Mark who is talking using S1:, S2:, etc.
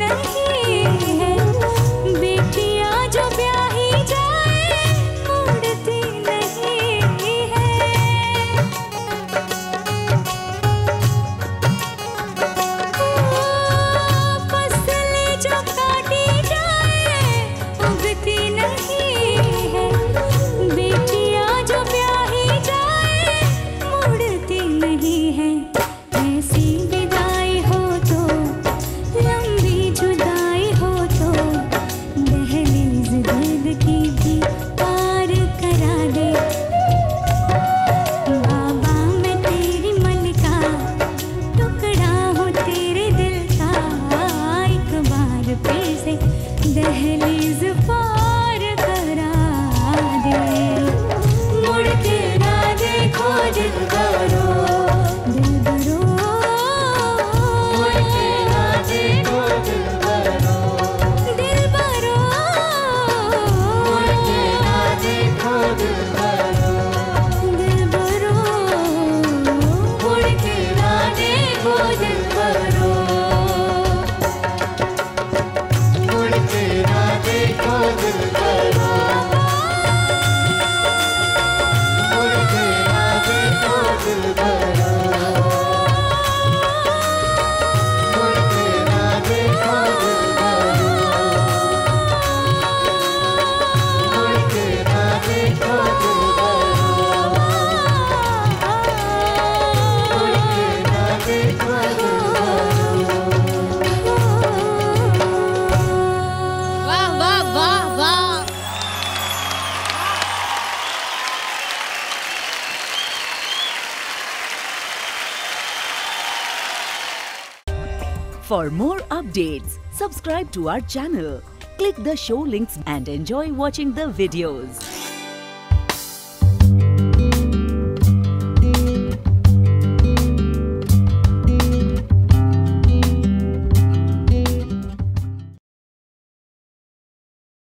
S1: नहीं है, बेटियां जो ब्याही जाए मुड़ती नहीं है। फसलें जो काटी जाए उगती नहीं है, बेटियां जो ब्याही जाए मुड़ती नहीं है। ऐसी विदाई हो तो, लंबी जुदाई हो तो, दहलीज दर्द की भी पार करा दे। बाबा मैं तेरी मलिका, टुकड़ा हूँ तेरे दिल का, एक बार फिर से दहलीज पार करा दे। मुड़ के ना देखो दिलबरो, दिलबरो, मुड़ के ना देखो दिलबरो, दिलबरो, मुड़ के ना देखो दिलबरो, दिलबरो, मुड़ के ना देखो दिलबरो, मुड़ के ना देखो दिलबरो, मुड़ के ना देखो दिलबरो, मुड़ के ना देखो दिलबरो, मुड़ के ना देखो दिलबरो, मुड़ के ना देखो
S2: वाह वाह वाह वाह।
S3: For more updates, subscribe to our channel, click the show links and enjoy watching the videos.